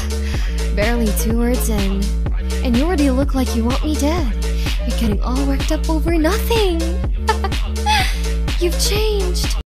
Barely 2 words in, and you already look like you want me dead. You're getting all worked up over nothing.